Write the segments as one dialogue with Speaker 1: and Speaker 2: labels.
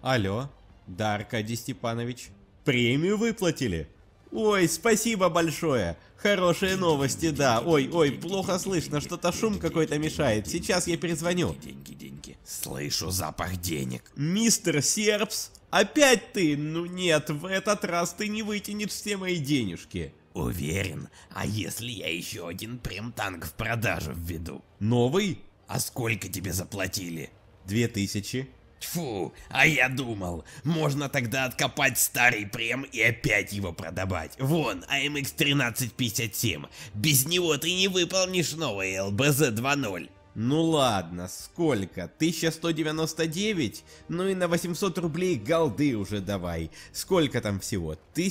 Speaker 1: Алло, да, Аркадий Степанович. Премию выплатили? Ой, спасибо большое. Хорошие новости, да. Ой, плохо слышно, что-то шум какой-то мешает. Сейчас я перезвоню.
Speaker 2: Деньги. Слышу запах денег.
Speaker 1: Мистер Сербс, опять ты? Ну нет, в этот раз ты не вытянешь все мои денежки.
Speaker 2: Уверен? А если я еще один прем-танк в продажу введу?
Speaker 1: Новый?
Speaker 2: А сколько тебе заплатили?
Speaker 1: 2000.
Speaker 2: Тьфу, а я думал, можно тогда откопать старый прем и опять его продавать. Вон, AMX 1357. Без него ты не выполнишь новый LBZ 2.0.
Speaker 1: Ну ладно, сколько? 1199? Ну и на 800 рублей голды уже давай. Сколько там всего?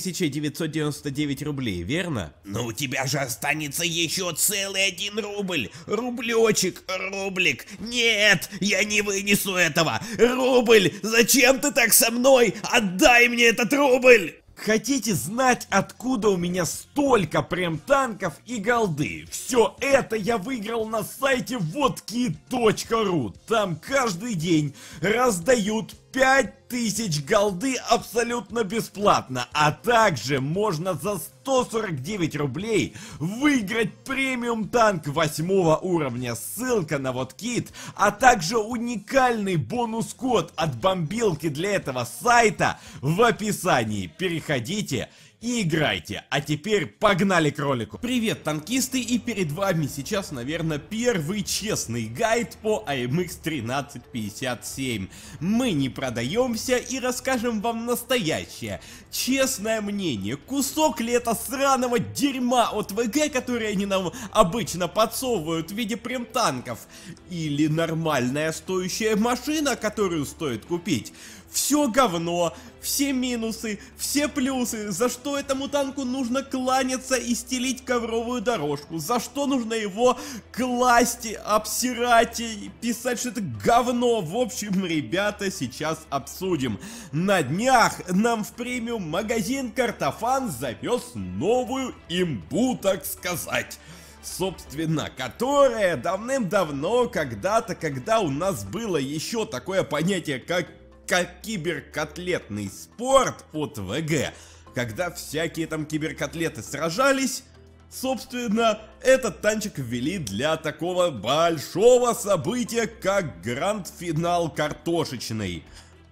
Speaker 1: 1999 рублей, верно?
Speaker 2: Но у тебя же останется еще целый 1 рубль. Рублечек, рублик. Нет, я не вынесу этого. Рубль, зачем ты так со мной? Отдай мне этот рубль.
Speaker 3: Хотите знать, откуда у меня столько прем-танков и голды? Все это я выиграл на сайте wodkit.ru. Там каждый день раздают 5000 голды абсолютно бесплатно. А также можно за 149 рублей выиграть премиум танк 8 уровня. Ссылка на WodKit, а также уникальный бонус-код от бомбилки для этого сайта в описании. Переходите и играйте. А теперь погнали к ролику.
Speaker 1: Привет, танкисты, и перед вами сейчас, наверное, первый честный гайд по AMX 1357. Мы не продаемся и расскажем вам настоящее, честное мнение. Кусок ли это сраного дерьма от ВГ, которые они нам обычно подсовывают в виде прем-танков, или нормальная стоящая машина, которую стоит купить? Все говно, все минусы, все плюсы. За что этому танку нужно кланяться и стелить ковровую дорожку? За что нужно его класть, обсирать и писать, что это говно? В общем, ребята, сейчас обсудим. На днях нам в премиум магазин Картофан завез новую имбу, так сказать. Собственно, которая давным-давно, когда-то, когда у нас было еще такое понятие, как киберкотлетный спорт от ВГ, когда всякие там киберкотлеты сражались, собственно, этот танчик ввели для такого большого события, как гранд-финал картошечный.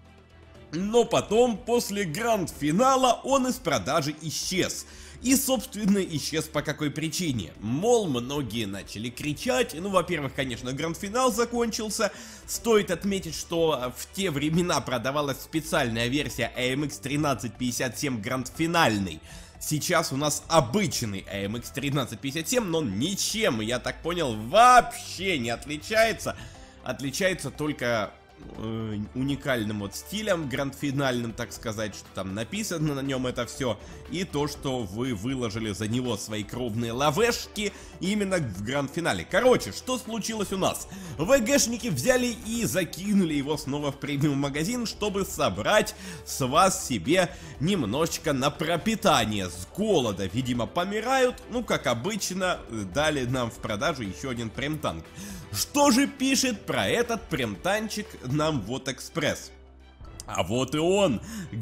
Speaker 1: Но потом, после гранд-финала, он из продажи исчез. И, собственно, исчез по какой причине? Мол, многие начали кричать. Ну, во-первых, конечно, гранд-финал закончился. Стоит отметить, что в те времена продавалась специальная версия AMX 1357 гранд-финальный. Сейчас у нас обычный AMX 1357, но ничем, я так понял, вообще не отличается. Отличается только уникальным вот стилем гранд-финальным, так сказать, что там написано на нем это все, и то, что вы выложили за него свои крупные лавешки именно в гранд-финале. Короче, что случилось у нас? ВГшники взяли и закинули его снова в премиум магазин, чтобы собрать с вас себе немножечко на пропитание. С голода, видимо, помирают, ну, как обычно, дали нам в продажу еще один прем-танк. Что же пишет про этот прем-танчик нам WOT-Экспресс? А вот и он,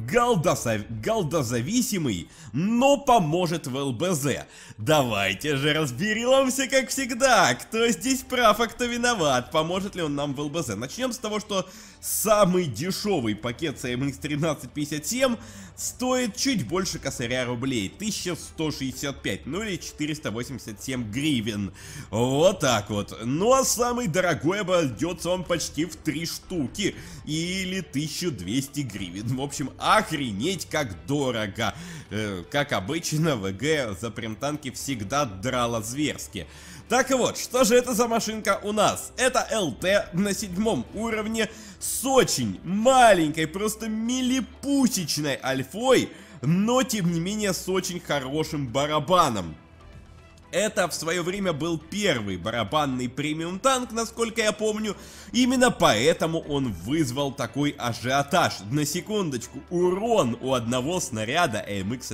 Speaker 1: голдозависимый, но поможет в ЛБЗ. Давайте же разберемся, как всегда, кто здесь прав, а кто виноват, поможет ли он нам в ЛБЗ. Начнем с того, что самый дешевый пакет с AMX 1357 стоит чуть больше косаря рублей, 1165, ну или 487 гривен. Вот так вот. Ну а самый дорогой обойдется он почти в 3 штуки, или 1200 гривен. В общем, охренеть как дорого. Как обычно, ВГ за прем-танки всегда драло зверски. Так вот, что же это за машинка у нас? Это ЛТ на 7 уровне с очень маленькой, просто милипусечной альфой, но тем не менее с очень хорошим барабаном. Это в свое время был первый барабанный премиум танк, насколько я помню. Именно поэтому он вызвал такой ажиотаж. На секундочку, урон у одного снаряда AMX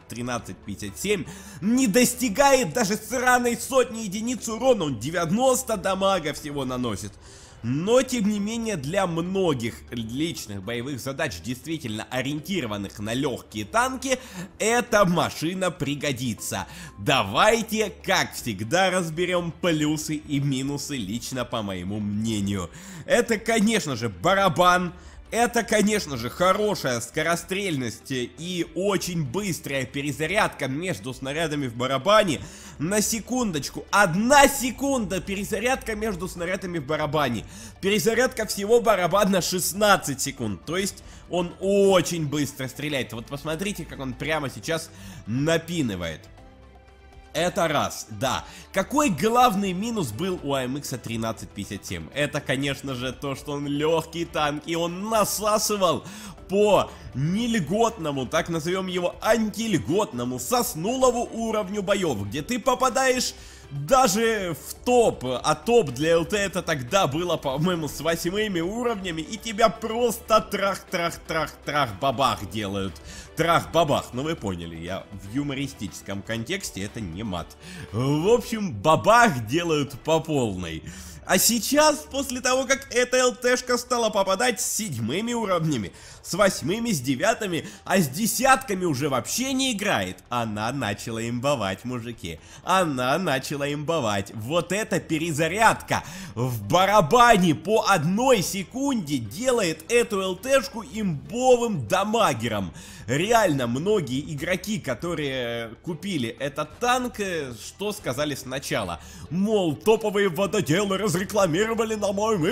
Speaker 1: 1357 не достигает даже сраной сотни единиц урона. Он 90 дамага всего наносит. Но, тем не менее, для многих личных боевых задач, действительно ориентированных на легкие танки, эта машина пригодится. Давайте, как всегда, разберем плюсы и минусы лично по моему мнению. Это, конечно же, барабан. Это, конечно же, хорошая скорострельность и очень быстрая перезарядка между снарядами в барабане. На секундочку, 1 секунда перезарядка между снарядами в барабане. Перезарядка всего барабана 16 секунд, то есть он очень быстро стреляет. Вот посмотрите, как он прямо сейчас напинывает. Это раз, да. Какой главный минус был у AMX 1357? Это, конечно же, то, что он легкий танк, и он насасывал по нельготному, так назовем его антильготному, соснулову уровню боев, где ты попадаешь даже в топ, а топ для ЛТ это тогда было, по-моему, с 8 уровнями, и тебя просто трах-трах-трах-трах-бабах делают. Трах-бабах, ну вы поняли, я в юмористическом контексте, это не мат. В общем, бабах делают по полной. А сейчас, после того, как эта ЛТшка стала попадать с 7 уровнями, с 8, с 9, а с 10 уже вообще не играет, она начала имбовать, мужики. Она начала имбовать. Вот эта перезарядка в барабане по 1 секунде делает эту ЛТшку имбовым дамагером. Реально, многие игроки, которые купили этот танк, что сказали сначала? Мол, топовые вододелы разрекламировали на моем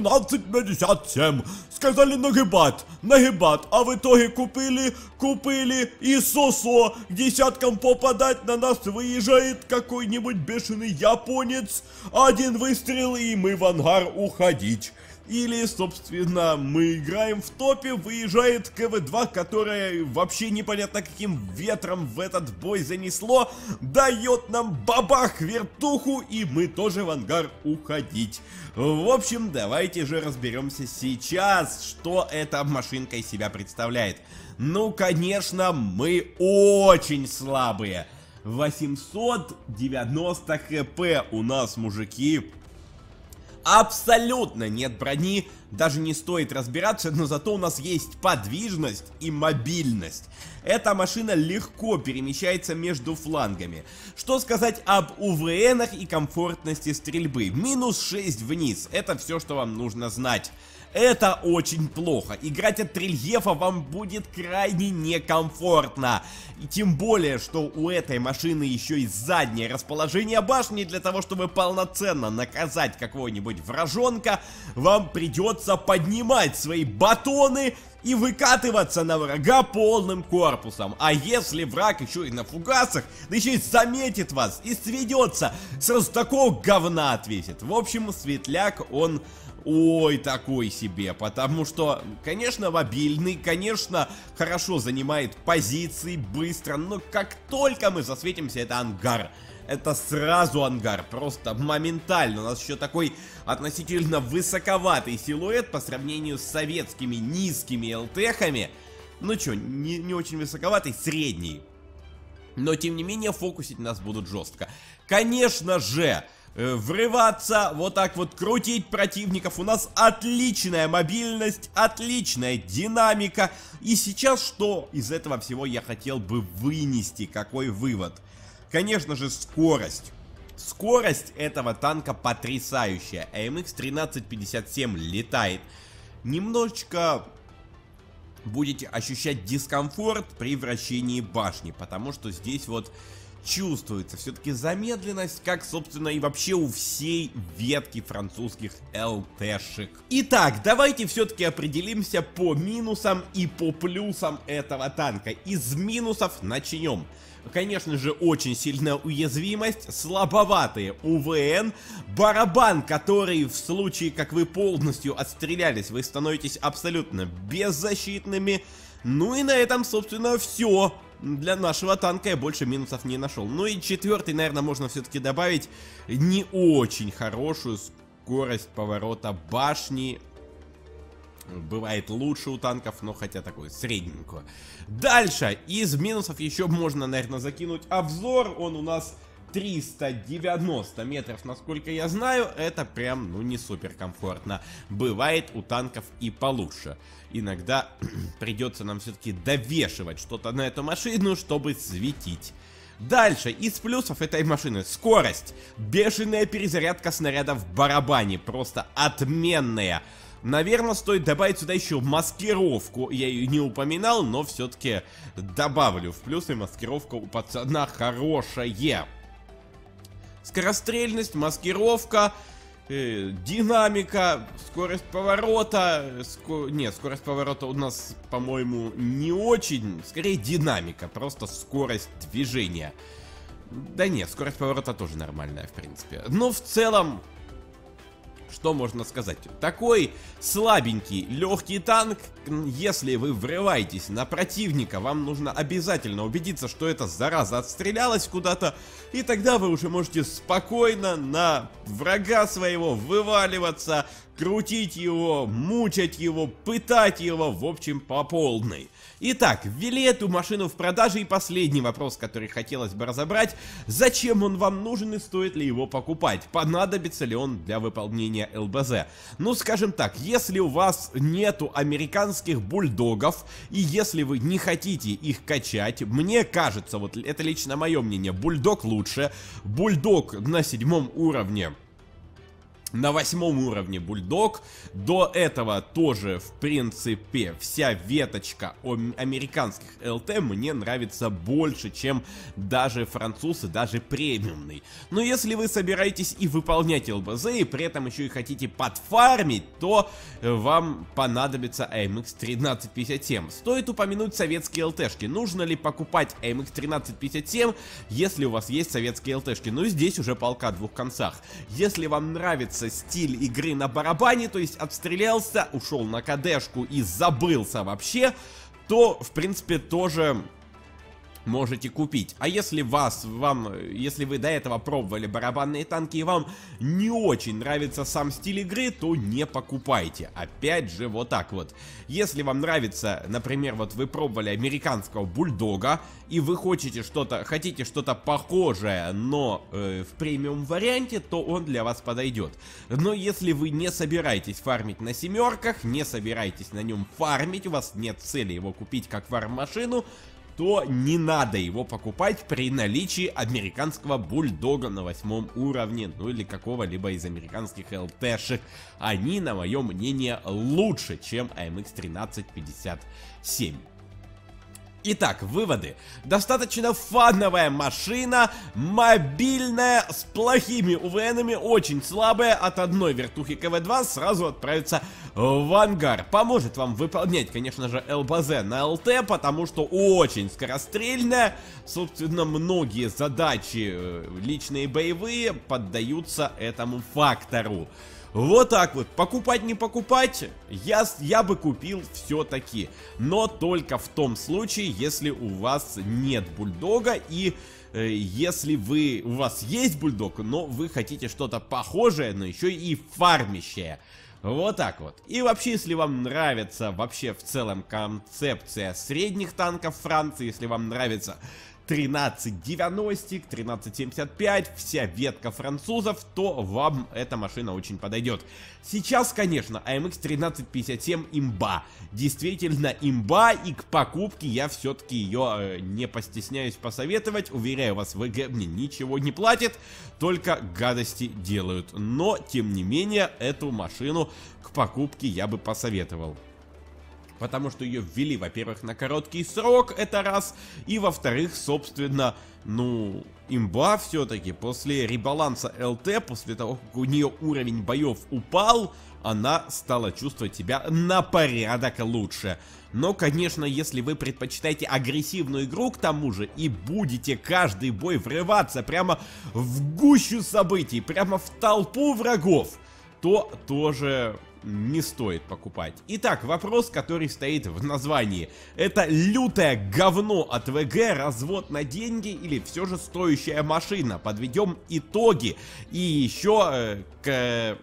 Speaker 1: X1357. Сказали нагибать, а в итоге купили и сосо. К десяткам попадать на нас выезжает какой-нибудь бешеный японец. 1 выстрел и мы в ангар уходить. Или, собственно, мы играем в топе, выезжает КВ-2, которая вообще непонятно каким ветром в этот бой занесло, дает нам бабах вертуху, и мы тоже в ангар уходить. В общем, давайте же разберемся сейчас, что эта машинка из себя представляет. Ну, конечно, мы очень слабые. 890 хп у нас, мужики. Абсолютно нет брони, даже не стоит разбираться, но зато у нас есть подвижность и мобильность. Эта машина легко перемещается между флангами. Что сказать об УВНах и комфортности стрельбы? Минус 6 вниз, это все, что вам нужно знать. Это очень плохо. Играть от рельефа вам будет крайне некомфортно. И тем более, что у этой машины еще и заднее расположение башни. Для того, чтобы полноценно наказать какого-нибудь вражонка, вам придется поднимать свои батоны и выкатываться на врага полным корпусом. А если враг еще и на фугасах, да еще и заметит вас и сведется, сразу такого говна отвесит. В общем, светляк, он... ой, такой себе, потому что, конечно, мобильный, конечно, хорошо занимает позиции, быстро, но как только мы засветимся, это ангар. Это сразу ангар, просто моментально. У нас еще такой относительно высоковатый силуэт по сравнению с советскими низкими ЛТХами. Ну что, не очень высоковатый, средний. Но, тем не менее, фокусить нас будут жестко. Конечно же... врываться, вот так вот крутить противников. У нас отличная мобильность, отличная динамика. И сейчас что из этого всего я хотел бы вынести? Какой вывод? Конечно же, скорость. Скорость этого танка потрясающая. AMX 1357 летает. Немножечко будете ощущать дискомфорт при вращении башни, потому что здесь вот... чувствуется все-таки замедленность, как, собственно, и вообще у всей ветки французских ЛТшек. Итак, давайте все-таки определимся по минусам и по плюсам этого танка. Из минусов начнем. Конечно же, очень сильная уязвимость, слабоватые УВН, барабан, который в случае, как вы полностью отстрелялись, вы становитесь абсолютно беззащитными. Ну и на этом, собственно, все. Для нашего танка я больше минусов не нашел. Ну и четвертый, наверное, можно все-таки добавить не очень хорошую скорость поворота башни. Бывает лучше у танков, но хотя такой средненькую. Дальше, из минусов еще можно, наверное, закинуть обзор. Он у нас 390 метров, насколько я знаю, это прям, ну, не супер комфортно. Бывает у танков и получше. Иногда придется нам все-таки довешивать что-то на эту машину, чтобы светить. Дальше, из плюсов этой машины: скорость, бешеная перезарядка снарядов в барабане, просто отменная. Наверное, стоит добавить сюда еще маскировку. Я ее не упоминал, но все-таки добавлю в плюсы. Маскировка у пацана хорошая. Скорострельность, маскировка, динамика, скорость поворота. Нет, скорость поворота у нас, по-моему, не очень. Скорее динамика, просто скорость движения. Да нет, скорость поворота тоже нормальная, в принципе. Но в целом, что можно сказать? Такой слабенький, легкий танк. Если вы врываетесь на противника, вам нужно обязательно убедиться, что эта зараза отстрелялась куда-то. И тогда вы уже можете спокойно на врага своего вываливаться, крутить его, мучать его, пытать его, в общем, по полной. Итак, ввели эту машину в продаже, и последний вопрос, который хотелось бы разобрать: зачем он вам нужен и стоит ли его покупать? Понадобится ли он для выполнения ЛБЗ? Ну, скажем так, если у вас нету американских бульдогов, и если вы не хотите их качать, мне кажется, вот это лично мое мнение, бульдог лучше. Бульдог на 7 уровне. На 8 уровне бульдог. До этого тоже, в принципе, вся веточка американских ЛТ мне нравится больше, чем даже француз и даже премиумный. Но если вы собираетесь и выполнять ЛБЗ, и при этом еще и хотите подфармить, то вам понадобится AMX 1357. Стоит упомянуть советские ЛТшки. Нужно ли покупать AMX 1357, если у вас есть советские ЛТшки? Ну, здесь уже полка о двух концах. Если вам нравится стиль игры на барабане, то есть отстрелялся, ушел на КДшку и забылся вообще, то, в принципе, тоже можете купить. А если если вы до этого пробовали барабанные танки и вам не очень нравится сам стиль игры, то не покупайте. Опять же, вот так вот. Если вам нравится, например, вот вы пробовали американского бульдога, и вы хотите что-то похожее, но в премиум варианте, то он для вас подойдет. Но если вы не собираетесь фармить на семерках, не собираетесь на нем фармить, у вас нет цели его купить как фарм-машину, то не надо его покупать при наличии американского бульдога на 8 уровне, ну или какого-либо из американских ЛТшек. Они, на мое мнение, лучше, чем AMX 1357. Итак, выводы. Достаточно фановая машина, мобильная, с плохими УВНами, очень слабая. От одной вертухи КВ-2 сразу отправится в ангар. Поможет вам выполнять, конечно же, ЛБЗ на ЛТ, потому что очень скорострельная. Собственно, многие задачи, личные боевые, поддаются этому фактору. Вот так вот, покупать не покупать, я бы купил все-таки, но только в том случае, если у вас нет бульдога и если у вас есть бульдог, но вы хотите что-то похожее, но еще и фармящее. Вот так вот. И вообще, если вам нравится вообще в целом концепция средних танков Франции, если вам нравится 1390, 1375, вся ветка французов, то вам эта машина очень подойдет. Сейчас, конечно, AMX 1357 имба. Действительно имба, и к покупке я все-таки ее не постесняюсь посоветовать. Уверяю вас, ВГ мне ничего не платит, только гадости делают. Но, тем не менее, эту машину к покупке я бы посоветовал. Потому что ее ввели, во-первых, на короткий срок, это раз, и во-вторых, собственно, ну, имба все-таки. После ребаланса ЛТ, после того, как у нее уровень боев упал, она стала чувствовать себя на порядок лучше. Но, конечно, если вы предпочитаете агрессивную игру к тому же и будете каждый бой врываться прямо в гущу событий, прямо в толпу врагов, то тоже не стоит покупать. Итак, вопрос, который стоит в названии. Это лютое говно от ВГ, развод на деньги или все же стоящая машина? Подведем итоги. И еще к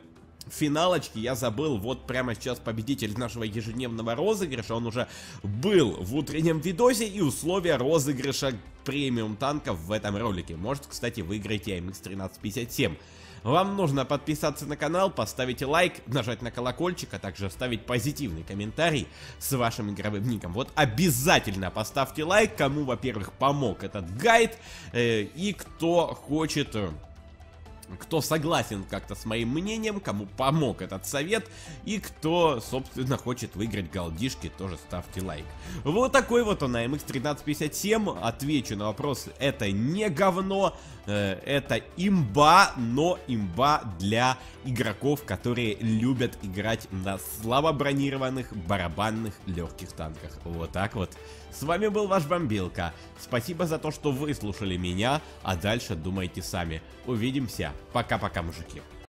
Speaker 1: финалочке я забыл, вот прямо сейчас победитель нашего ежедневного розыгрыша, он уже был в утреннем видосе, и условия розыгрыша премиум танков в этом ролике. Может, кстати, выиграть AMX 1357. Вам нужно подписаться на канал, поставить лайк, нажать на колокольчик, а также оставить позитивный комментарий с вашим игровым ником. Вот обязательно поставьте лайк, кому, во-первых, помог этот гайд, и кто хочет... Кто согласен как-то с моим мнением, кому помог этот совет, и кто, собственно, хочет выиграть голдишки, тоже ставьте лайк. Вот такой вот он, AMX 1357. Отвечу на вопрос, это не говно, это имба, но имба для игроков, которые любят играть на слабо бронированных барабанных легких танках. Вот так вот. С вами был ваш Бомбилка. Спасибо за то, что выслушали меня, а дальше думайте сами. Увидимся. Пока-пока, мужики.